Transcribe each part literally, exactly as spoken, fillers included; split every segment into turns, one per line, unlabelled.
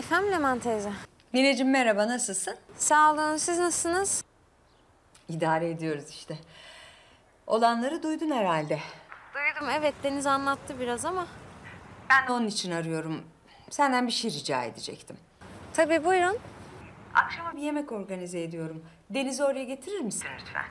Efendim Leman teyze?
Mineciğim merhaba, nasılsın?
Sağ olun, siz nasılsınız?
İdare ediyoruz işte. Olanları duydun herhalde.
Duydum, evet. Deniz anlattı biraz ama.
Ben de onun için arıyorum. Senden bir şey rica edecektim.
Tabii, buyurun.
Akşama bir yemek organize ediyorum. Deniz'i oraya getirir misin lütfen?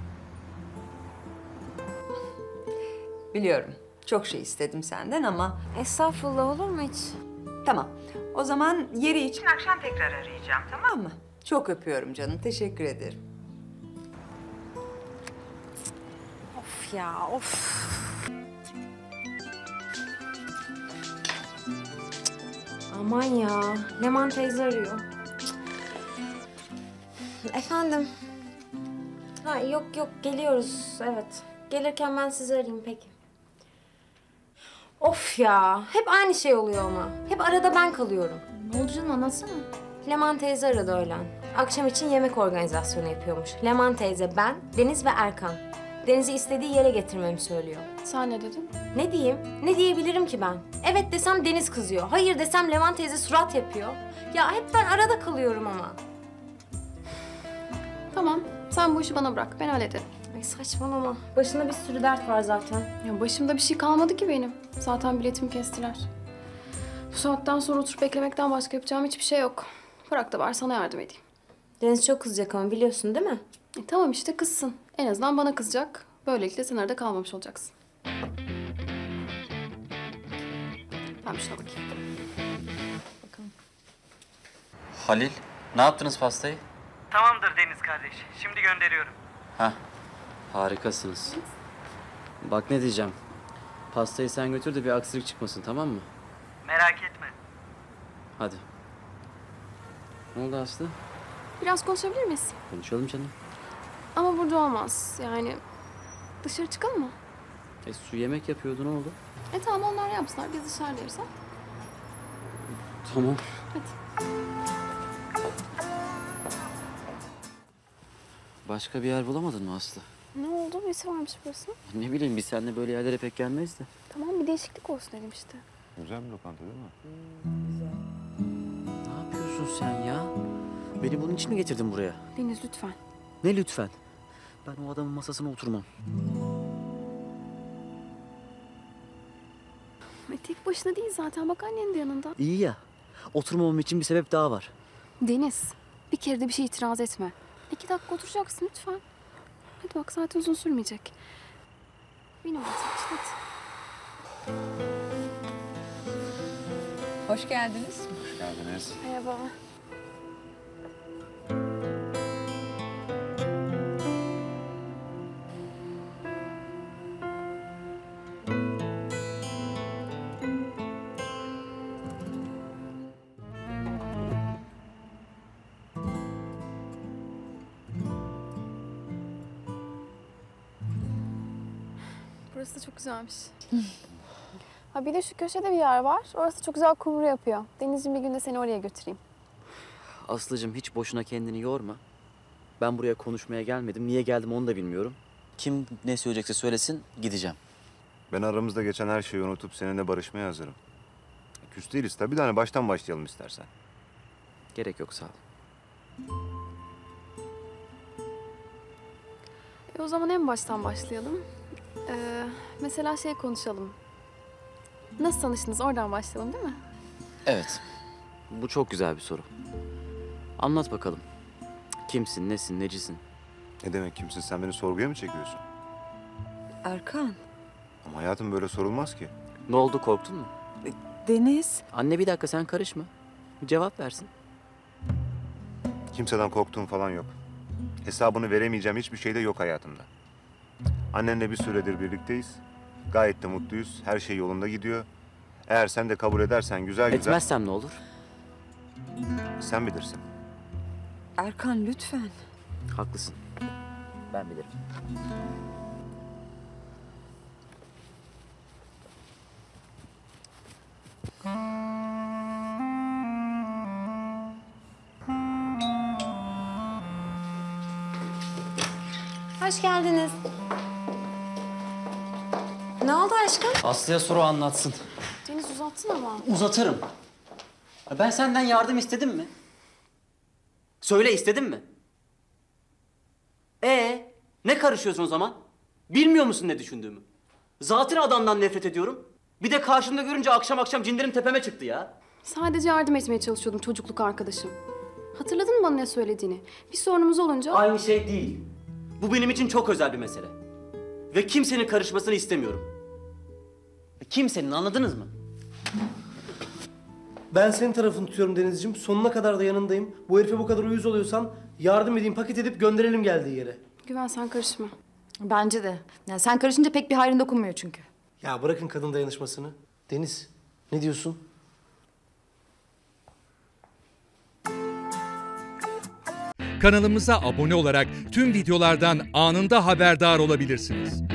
Biliyorum, çok şey istedim senden ama...
Estağfurullah, olur mu hiç?
Tamam, o zaman yeri için akşam tekrar arayacağım, tamam mı? Çok öpüyorum canım, teşekkür ederim.
Of ya, of. Aman ya, Leman teyze arıyor. Efendim? Ha, yok yok, geliyoruz, evet. Gelirken ben sizi arayayım, peki. Of ya, hep aynı şey oluyor ama. Hep arada ben kalıyorum.
Ne oldu canım, anlatsana.
Leman teyze aradı öğlen. Akşam için yemek organizasyonu yapıyormuş. Leman teyze, ben, Deniz ve Erkan. Deniz'i istediği yere getirmemi söylüyor.
Sen ne dedin?
Ne diyeyim? Ne diyebilirim ki ben? Evet desem Deniz kızıyor. Hayır desem Leman teyze surat yapıyor. Ya hep ben arada kalıyorum ama.
Tamam, sen bu işi bana bırak, ben hallederim.
Ay saçmalama. Başında bir sürü dert var zaten.
Ya başımda bir şey kalmadı ki benim. Zaten biletimi kestiler. Bu saatten sonra oturup beklemekten başka yapacağım hiçbir şey yok. Bırak da var sana yardım edeyim.
Deniz çok kızacak ama biliyorsun değil mi?
E, tamam işte kızsın. En azından bana kızacak. Böylelikle sen arada kalmamış olacaksın. Ben bir şuna bakayım. Bakalım.
Halil, ne yaptınız pastayı?
Tamamdır Deniz kardeş. Şimdi gönderiyorum.
Hah, harikasınız. Bak ne diyeceğim. Pastayı sen götür de bir aksilik çıkmasın, tamam mı?
Merak etme.
Hadi. Ne oldu Aslı?
Biraz konuşabilir miyiz?
Konuşalım canım.
Ama burada olmaz. Yani dışarı çıkalım mı?
E su yemek yapıyordu, ne oldu?
E tamam onlar yapsınlar. Biz dışarıda yeriz ha.
Tamam.
Hadi.
Başka bir yer bulamadın mı Aslı?
Ne oldu? Nesi varmış burası?
Ne bileyim, biz seninle böyle yerlere pek gelmeyiz de.
Tamam bir değişiklik olsun dedim işte.
Güzel bir lokanta değil mi?
Ne yapıyorsun sen ya? Beni bunun için mi getirdin buraya?
Deniz lütfen.
Ne lütfen? Ben o adamın masasına oturmam.
E, tek başına değil zaten. Bak annen de yanında.
İyi ya. Oturmamam için bir sebep daha var.
Deniz, bir kere de bir şey itiraz etme. İki dakika oturacaksın lütfen. Hadi bak zaten uzun sürmeyecek. Benim olacak işte hadi.
Hoş geldiniz.
Hoş geldiniz.
Merhaba. Burası da çok güzelmiş. Ha bir de şu köşede bir yer var. Orası çok güzel kumru yapıyor. Denizciğim bir gün de seni oraya götüreyim.
Aslıcığım hiç boşuna kendini yorma. Ben buraya konuşmaya gelmedim. Niye geldim onu da bilmiyorum. Kim ne söyleyecekse söylesin, gideceğim.
Ben aramızda geçen her şeyi unutup seninle barışmaya hazırım. Küs değiliz tabii de hani baştan başlayalım istersen.
Gerek yok, sağ ol.
E o zaman en baştan başlayalım. Ee, mesela şey konuşalım. Nasıl tanıştınız? Oradan başlayalım değil mi?
Evet, bu çok güzel bir soru. Anlat bakalım. Kimsin, nesin, necisin?
Ne demek kimsin, sen beni sorguya mı çekiyorsun?
Erkan,
Ama hayatım böyle sorulmaz ki.
Ne oldu, korktun mu?
Deniz.
Anne bir dakika, sen karışma. Bir cevap versin.
Kimseden korktuğum falan yok. Hesabını veremeyeceğim hiçbir şey de yok hayatımda. Annenle bir süredir birlikteyiz. Gayet de mutluyuz. Her şey yolunda gidiyor. Eğer sen de kabul edersen güzel güzel...
Etmezsem ne olur?
Sen bilirsin.
Erkan lütfen.
Haklısın. Ben bilirim.
Hoş geldiniz. Ne oldu aşkım?
Aslı'ya soru anlatsın.
Deniz uzattın ama.
Uzatırım. Ben senden yardım istedim mi? Söyle, istedim mi? Ee, ne karışıyorsun o zaman? Bilmiyor musun ne düşündüğümü? Zaten adamdan nefret ediyorum. Bir de karşımda görünce akşam akşam cinlerim tepeme çıktı ya.
Sadece yardım etmeye çalışıyordum çocukluk arkadaşım. Hatırladın mı bana ne söylediğini? Bir sorunumuz olunca...
Aynı şey değil. Bu benim için çok özel bir mesele. Ve kimsenin karışmasını istemiyorum. Kimsenin, anladınız mı?
Ben senin tarafını tutuyorum Denizciğim. Sonuna kadar da yanındayım. Bu herife bu kadar uyuz oluyorsan yardım edeyim, paket edip gönderelim geldiği yere.
Güven sen karışma.
Bence de. Yani sen karışınca pek bir hayrın dokunmuyor çünkü.
Ya bırakın kadın dayanışmasını. Deniz, ne diyorsun?
Kanalımıza abone olarak tüm videolardan anında haberdar olabilirsiniz.